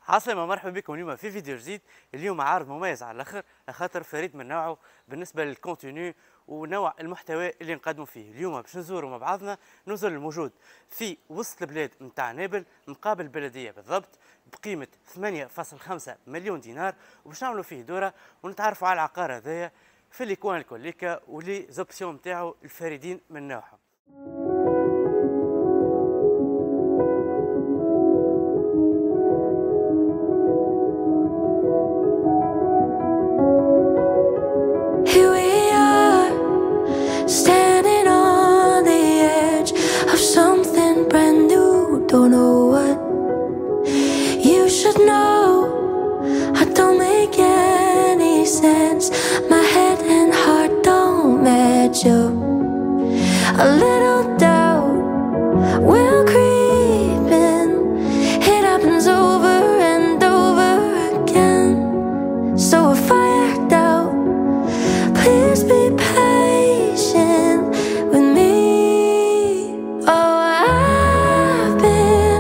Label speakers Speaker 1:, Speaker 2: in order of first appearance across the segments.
Speaker 1: عسلامة، مرحبا بكم اليوم في فيديو جديد. اليوم عارض مميز على الاخر، خاطر فريد من نوعه بالنسبة للكونتوني ونوع المحتوى اللي نقدمه فيه. اليوم باش نزوروا مع بعضنا نزل الموجود في وسط البلاد نتاع نابل مقابل البلدية بالضبط بقيمة 8.5 مليون دينار، وباش نعملوا فيه دورة ونتعرفوا على العقار هذايا في ليكوان الكوليكا ولي زوبسيون نتاعو الفريدين من نوعهم.
Speaker 2: Here we are, standing on the edge of something brand new. Don't know what you should know. I don't make any sense. My head and heart don't match up. A little doubt will creep in. It happens over and over again. So if I act out, please be patient with me. Oh, I've been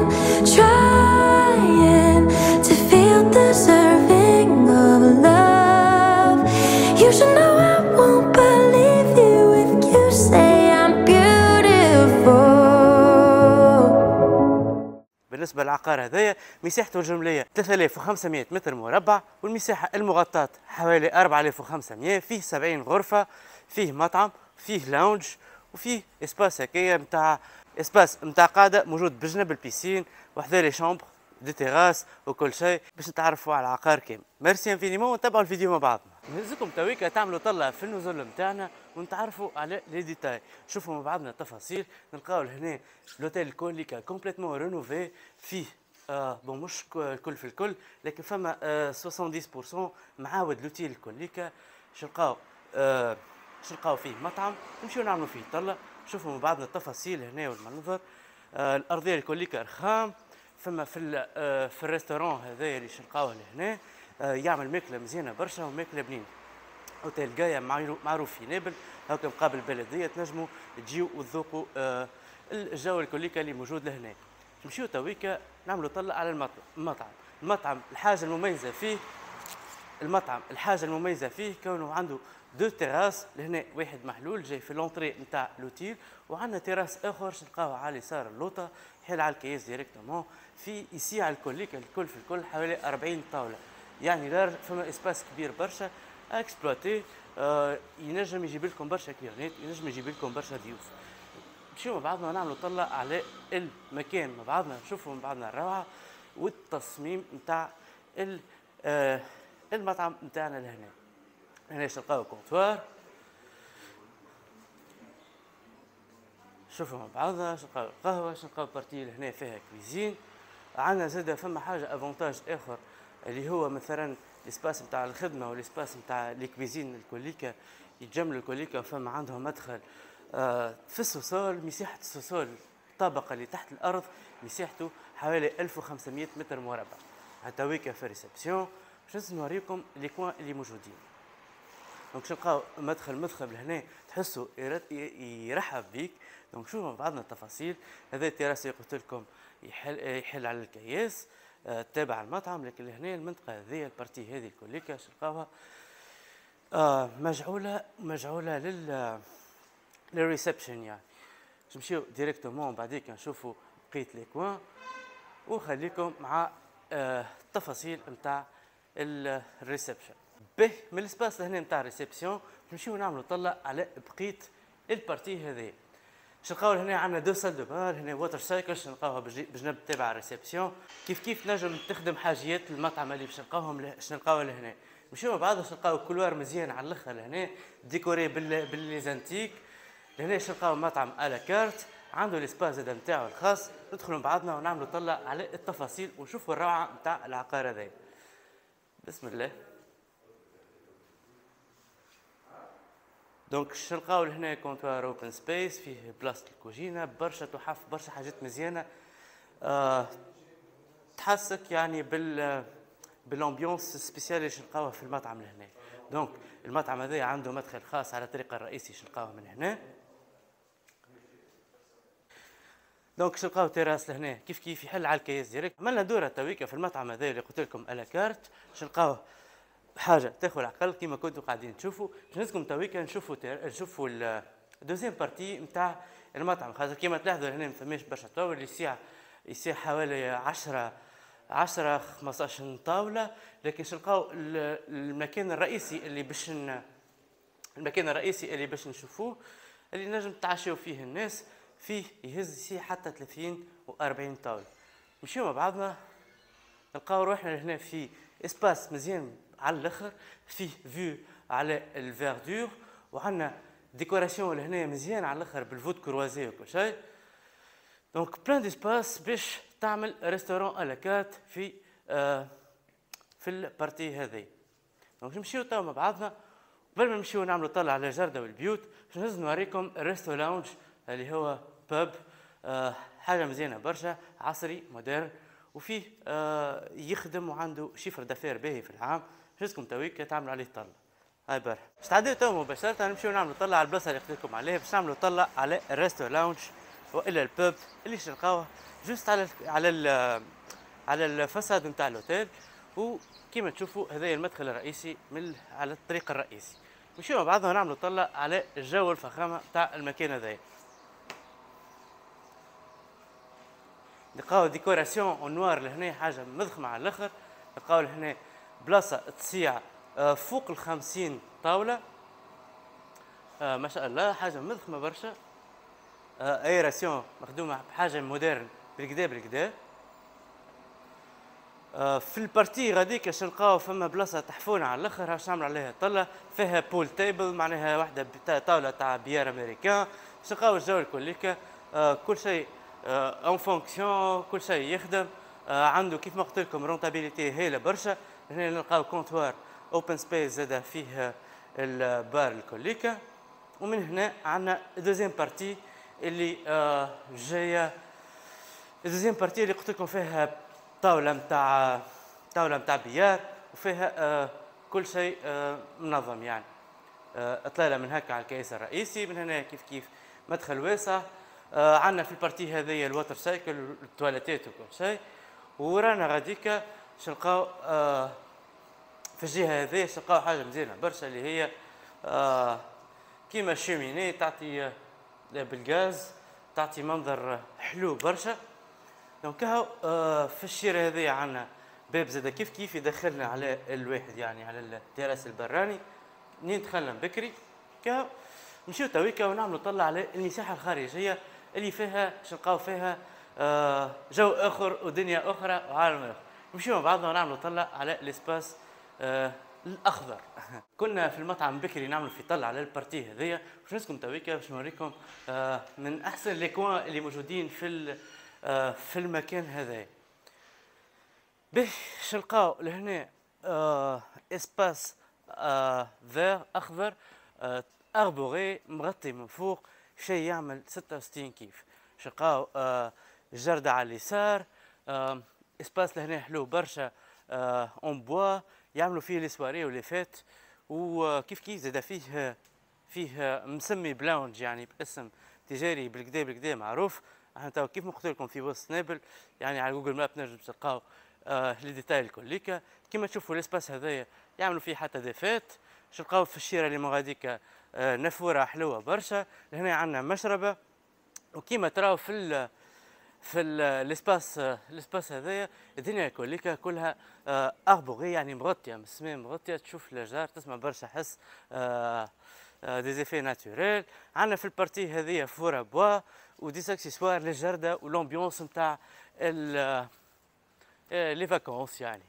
Speaker 2: trying to feel deserving of love. You should know I won't believe you if you say I'm beautiful.
Speaker 1: بالنسبة للعقار هذايا مساحته الجملية 3500 متر مربع، والمساحة المغطاة حوالي 4500. فيه 70 غرفة، فيه مطعم، فيه لاونج، وفيه اسباس هكايا نتاع قاعدة موجود بجنب البيسين وحذا لي شامبر دي تيراس وكل شيء باش نتعرفوا على العقار كامل. ميرسي انفينيمون ونتبعوا الفيديو مع بعضنا. نهزكم تويكا تعملوا طلة في النزول نتاعنا ونتعرفوا على لي ديتاي. شوفوا مع بعضنا التفاصيل. نلقاو هنا لوتيل كوليكا كومبليتمون رينوفي، فيه بون مش الكل في الكل، لكن فما 70% معاود لوتيل كوليكا. شنلقاو فيه مطعم، نمشيو نعملوا فيه طلة. شوفوا مع بعضنا التفاصيل هنا والمنظر. الارضيه الكوليكا رخام. فما في الريستورون هذايا اللي شنلقاوه لهنا يعمل ماكله مزيانه برشا وماكله بنينه. اوتيل جايا معروف في نابل، هاكا مقابل البلديه تنجموا تجيو وتذوقوا الجو الكوليكا اللي موجود لهنا. نمشيو تويكا نعملوا طلة على المطعم. الحاجه المميزه فيه كونه عنده دو تيراس لهنا، واحد محلول جاي في لونطري نتاع لوتيل، وعندنا تيراس اخر نلقاوه على اليسار اللوطه يحل على الكياس ديريكتومون. في يسيع الكوليكا الكل في الكل حوالي 40 طاوله، يعني لارج، فما اسباس كبير برشا اكسبلوتي. ينجم يجيب لكم برشا كليونات، ينجم يجيب لكم برشا ضيوف. نمشيو مع بعضنا نعملوا طلة على المكان مع بعضنا، نشوفوا مع بعضنا الروعه والتصميم نتاع المطعم نتاعنا لهنا. هنا نلقاو كونتوار، شوفوا مع بعضنا. نلقاو القهوه، نلقاو بارتي لهنا فيها كويزين. عندنا زاده فما حاجه افونتاج اخر اللي هو مثلا الاسباس نتاع الخدمه والاسباس نتاع لي كويزين الكوليكا يتجملوا الكوليكا. فما عندهم مدخل في السوسول. مساحه السوسول الطابقه اللي تحت الارض مساحته حوالي 1500 متر مربع. هتويكا في الريسبسيون باش نوريكم لي كوان اللي موجودين. دونك نلقاو مدخل لهنا تحسوا يرحب بيك. دونك شوفوا مع بعضنا التفاصيل. هذا التراس اللي قلت لكم يحل على الكياس تابع المطعم، لكن لهنا المنطقه هذه البارتي هذه الكوليكا نلقاوها مجعوله للريسبشن. يعني نمشيو ديريكتومون بعديك نشوفوا بقيه لي كوان، وخليكم مع التفاصيل نتاع الريسبشن. به من الاسباس هنا نتاع الريسبسيون نمشيو نعملوا طلة على بقيه البارتي هذه. نلقاو هنا عندنا دو سال دو بار، هنا ووتر سايكل نلقاوها بجنب تابع الريسبسيون. كيف نجم تخدم حاجيات المطعم اللي باش نلقاو لهنا. نمشيو مع بعض نلقاو كولوار مزيان على الاخر لهنا ديكوري بالليزانتيك. لهنا نلقاو مطعم على كارت عنده الاسباس زاد نتاعو الخاص. ندخلوا مع بعضنا ونعملوا طلة على التفاصيل ونشوفوا الروعه نتاع العقار هذا. بسم الله. دونك نلقاو هنا كونتوار اوبن سبيس فيه بلاصه الكوجينه، برشا تحف، برشا حاجات مزيانه تحسك يعني بالامبيونس سبيسيال اللي نلقاوها في المطعم لهنا. دونك المطعم هذا عنده مدخل خاص على الطريق الرئيسي نلقاوه من هنا. دونك باش نلقاو تيراس لهنا كيف كيف يحل على الكياس ديريكت. عملنا دوره تويكا في المطعم هذا اللي قلت لكم على كارت باش نلقاوه حاجه تاخذ العقل كيما كنتوا قاعدين تشوفوا. باش نلزمكم تويكا نشوفوا الدوزيام بارتي نتاع المطعم، خاطر كيما تلاحظوا هنا ما فماش برشا طاول اللي يسيع حوالي 10 15 طاوله، لكن باش نلقاو المكان الرئيسي اللي باش نشوفوه اللي نجم تعشيو فيه الناس فيه يهز حتى 30 و40 طاوله. نمشيو مع بعضنا نلقاو روحنا هنا في اسباس مزيان على الاخر، فيه فيو على الفيردور، وعندنا ديكوراسيون لهنا مزيان على الاخر بالفوت كروازي وكل شيء. دونك بلان ديسباس باش تعمل ريستورون على كارت في البارتي هذه. دونك نمشيو توا مع بعضنا قبل ما نمشيو نعملوا طلع على الجردة والبيوت باش نهز نوريكم الريستو لاونج اللي هو باب حاجه مزيانه برشا، عصري مودرن، وفيه يخدم وعنده شيفر دافير باهي في العام. جزكم تويك تعملوا عليه طلع. هاي برا باش تعديو تو مباشره نمشيو نعملوا طلع على البلاصه اللي قلت لكم عليها باش نعملوا طلع على الريستو لاونج والا الباب اللي نلقاوه جوست على الفساد نتاع الاوتيل. وكيما تشوفوا هذا المدخل الرئيسي على الطريق الرئيسي. نمشيو مع بعضنا نعملوا طلع على الجو الفخامه تاع المكان هذايا. نلقاو ديكوراسيون اون نوار لهنا حاجه مضخمه على الاخر. نلقاو لهنا بلاصه تسيع فوق 50 طاوله، ما شاء الله حاجه مضخمه برشا. ايراسيون مخدومه بحاجه مودرن بالكدا. في البارتي غاديك باش نلقاو فما بلاصه تحفونه على الاخر باش نعمل عليها طله فيها بول تيبل، معناها واحده طاوله تاع بيار امريكان. باش نلقاو الجو الكليكا كل شيء اون فونكسيون، كل شيء يخدم. عنده كيف ما قلت لكم رونتابيليتي هايله برشا. هنا نلقاو كونتوار اوبن سبيس زاده فيه البار الكليكا. ومن هنا عندنا دوزيام بارتي اللي جايه، الدوزيام بارتي اللي قلت لكم فيها طاوله نتاع بيار وفيها كل شيء منظم يعني. اطلاله من هكا على الكيس الرئيسي. من هنا كيف كيف مدخل واسع. عندنا في البارتي هذه الواتر سايكل والتواليتات وكل شيء. ورانا غاديكا باش نلقاو في الجهه هذه باش نلقاو حاجه مزيانه برشا اللي هي كيما شوميني تعطي بالغاز، تعطي منظر حلو برشا. دونك هاو في الشيره هذه عندنا باب زاده كيف كيف يدخلنا على الواحد يعني على التراس البراني. منين دخلنا بكري كاو نمشيو تويكا ونعملوا طلع على المساحه الخارجيه اللي فيها باش نلقاو فيها جو اخر ودنيا اخرى وعالم اخر. نمشيو مع بعضنا ونعملوا طلع على الاسباس الاخضر. كنا في المطعم بكري نعملوا في طلع على البارتي هذيا باش نسكم تويكا باش نوريكم من احسن لي كوان اللي موجودين في المكان هذا. باش نلقاو لهنا اسباس فير اخضر اربوري مغطي من فوق شيء يعمل 66 كيف. باش نلقاو جردة على اليسار، اسباس لهنا حلو برشا اون بوا يعملوا فيه لي سواري ولي فات. وكيف كيف زاد فيه مسمي بلاونج يعني باسم تجاري بالكدا معروف. احنا تو كيف ما قلت لكم في وسط نابل يعني على جوجل ماب نجم تلقاو لي ديتاي الكليكا. كيما تشوفوا الاسباس هذايا يعملوا فيه حتى ديفات. تلقاو في الشيره اللي مغاديكا نافوره حلوه برشا. هنا عندنا مشربه. وكيما تراو في الاسباس هذايا الدنيا كليكا كلها اربوغي يعني مغطيه من السماء مغطيه. تشوف الاشجار تسمع برشا حس دي زيفي ناتوريل. عندنا في البارتي هذه فورا بوا ودي اكسسوار للجرده والامبيونس نتاع لي فاكونس يعني.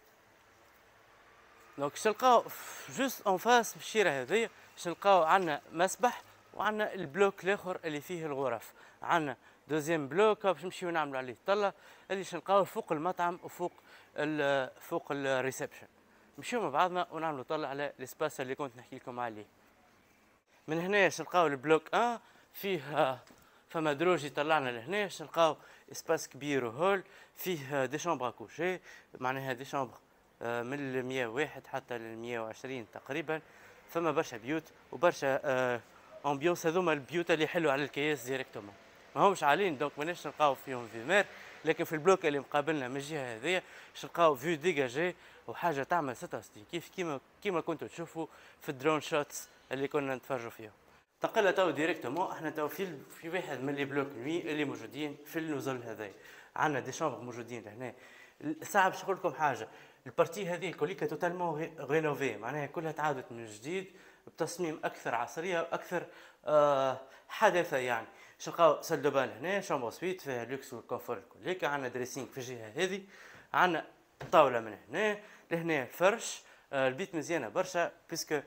Speaker 1: دونك نلقاو جوست اون فاس في الشيره هذه نلقاو عندنا مسبح وعندنا البلوك الاخر اللي فيه الغرف. عندنا دوزيام بلوك باش نمشيو نعملوا عليه طله اللي نلقاوه فوق المطعم وفوق فوق الريسبشن. نمشيو مع بعضنا ونعملوا طله على الاسباس اللي كنت نحكي لكم عليه. من هنا نلقاو البلوك 1 فيه فما دروج يطلعنا لهنا. نلقاو اسباس كبير وهول فيه دي شامبر اكوشي، معناها دي شامبر من 101 حتى ل 120 تقريبا. فما برشا بيوت وبرشا امبيونس. هذوما البيوت اللي حلو على الكياس ديريكتومون. ماهمش عاليين، دونك ماناش نلقاو فيهم في مار. لكن في البلوك اللي مقابلنا من الجهه هذيا باش نلقاو فيو ديجاجي وحاجه تعمل 66 كيما كنتوا تشوفوا في الدرون شوتس اللي كنا نتفرجوا فيهم. انتقلنا تو ديريكتومون، احنا تو في واحد من لي بلوك نوي اللي موجودين في النزل هذايا. عندنا دي شامبر موجودين لهنا. الساعه باش نقول لكم حاجه، البارتي هذه الكوليكا توتالمون رينوفي، معناها كلها تعادت من جديد بتصميم اكثر عصريه واكثر حداثه يعني. باش نلقاو سال دو بان هنا، شامبر سويت فيها لوكس والكونفور الكوليكا. عندنا دريسينغ في الجهه هذه، عندنا طاوله من هنا لهنا الفرش. البيت مزيانه برشا بيسكو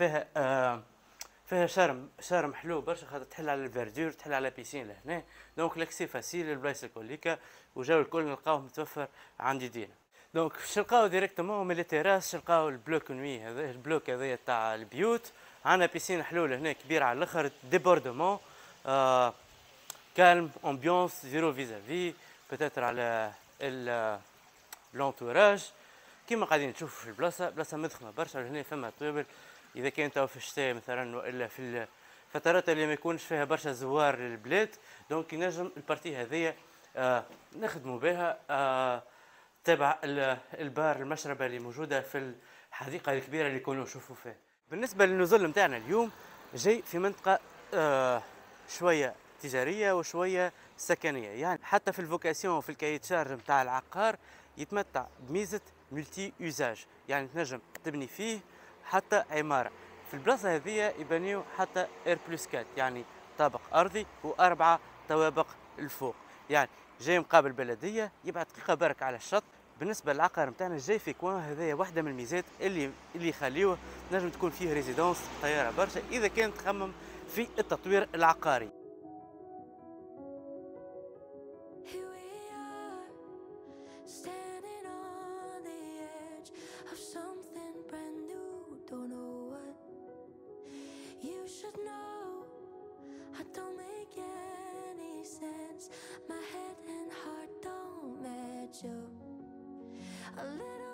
Speaker 1: فيها شارم حلو برشا، خاطر تحل على الفيردور، تحل على بيسين لهنا. دونك لاكسي فاسيل البلايص الكوليكا وجاو الكل نلقاوه متوفر عند يدينا. دونك باش نلقاو ديريكتومون من لي تيراس نلقاو البلوك نوي هذا، البلوك هذايا تاع البيوت. عندنا بيسين حلو لهنا كبير على الاخر، ديبوردمون كالم امبيونس زيرو فيزافي بتاتر على لونتوراج كيما قاعدين تشوفوا في البلاصه. بلاصه مضخمه برشا، هنا فما طوابل اذا كان تو في الشتاء مثلا والا في الفترات اللي ما يكونش فيها برشا زوار للبلاد. دونك ينجم البارتي هذيا نخدموا بها تبع البار المشربه اللي موجوده في الحديقه الكبيره اللي كنا نشوفوا فيها. بالنسبه للنزل نتاعنا اليوم جاي في منطقه شويه تجاريه وشويه سكنيه، يعني حتى في الفوكاسيون وفي الكايت شارج نتاع العقار يتمتع بميزه ملتي يوزاج، يعني تنجم تبني فيه حتى عماره. في البلاصه هذه يبنيو حتى اير بلس 4، يعني طابق ارضي و4 طوابق الفوق، يعني جاي مقابل بلديه يبعد دقيقه برك على الشط. بالنسبه للعقار نتاعنا جاي في كوان هذايا واحده من الميزات اللي يخليوه نجم تكون فيه ريزيدونس طياره برشا اذا كان تخمم في التطوير العقاري.
Speaker 2: Here we are, standing on the edge of something brand new. Don't know what you should know. I don't make any sense. My head and heart don't match up. A little